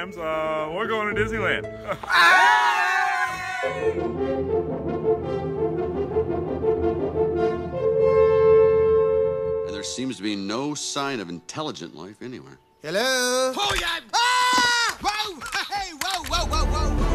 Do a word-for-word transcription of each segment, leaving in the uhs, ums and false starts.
times. Uh, we're going to Disneyland. And there seems to be no sign of intelligent life anywhere. Hello? Oh, yeah! Ah! Whoa! Hey, whoa, whoa, whoa, whoa, whoa!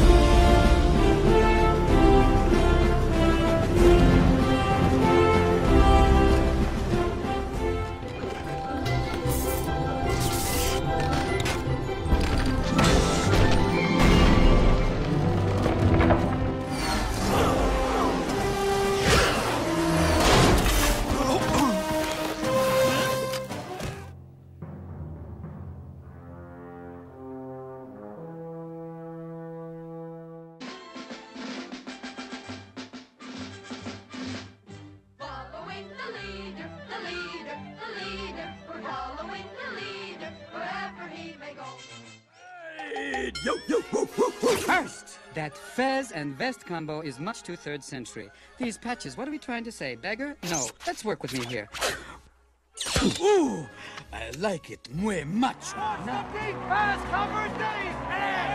Yo, yo, woo, woo, woo. First, that fez and vest combo is much too third century. These patches, what are we trying to say? Beggar? No, let's work with me here. Ooh, I like it muy much. Deep pass cover Dave!